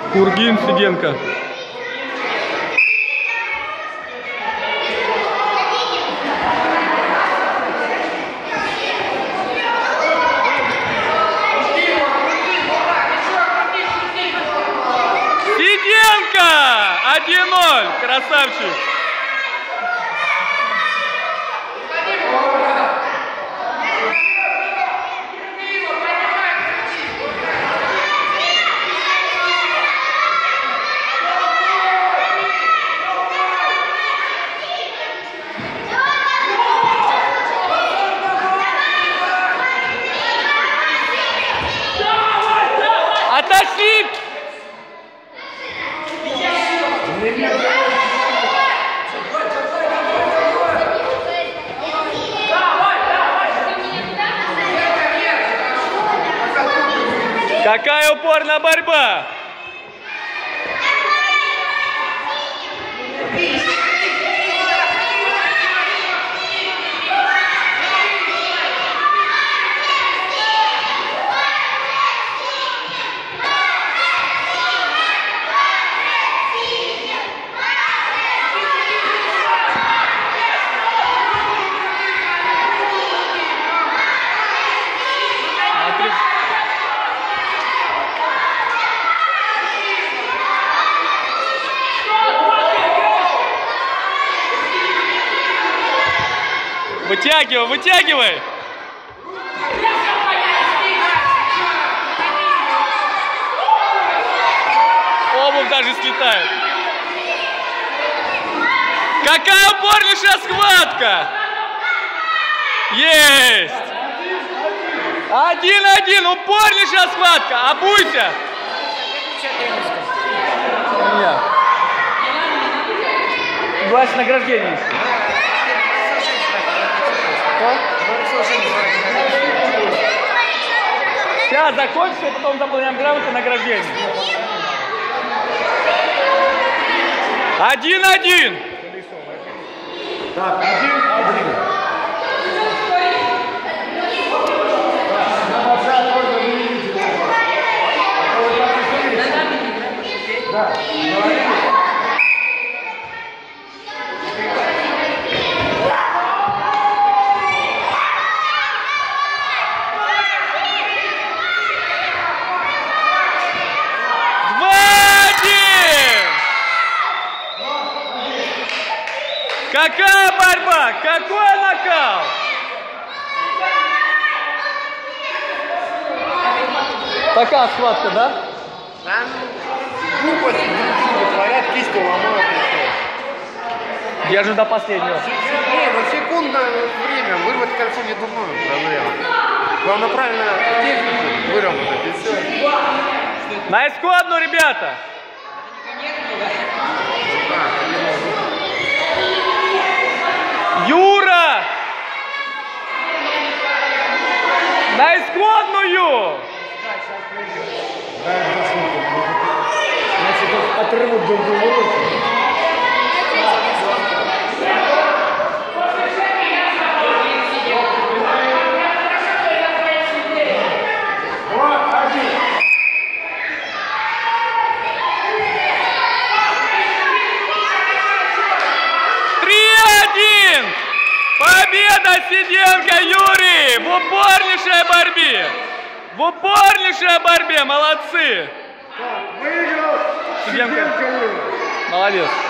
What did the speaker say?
Кургин, Сиденко. Сиденко! 1-0. Красавчик. Отошли! Какая упорная борьба! Вытягивай, вытягивай! Обувь даже слетает. Какая упорнейшая схватка! Есть! 1-1, упорнейшая схватка! Обуйся! Нет. Власть награждения еще. Сейчас закончится, и потом заполняем грамоты награждения. 1-1. Так, 1-1. Какая борьба? Какой нокаут? Такая схватка, да? Там глупости творят, кистью ломают. Держи до последнего. Нет, секундное время. Вырвать кольцо не думаю. Проблема. Главное правильно технику выработать и все. На исходную, ребята! Юра! На исходную! Значит, отрывок друг другу руки. Победа Сиденко Юрий в упорнейшей борьбе! В упорнейшей борьбе! Молодцы! Выиграл Сиденко Юрий. Молодец!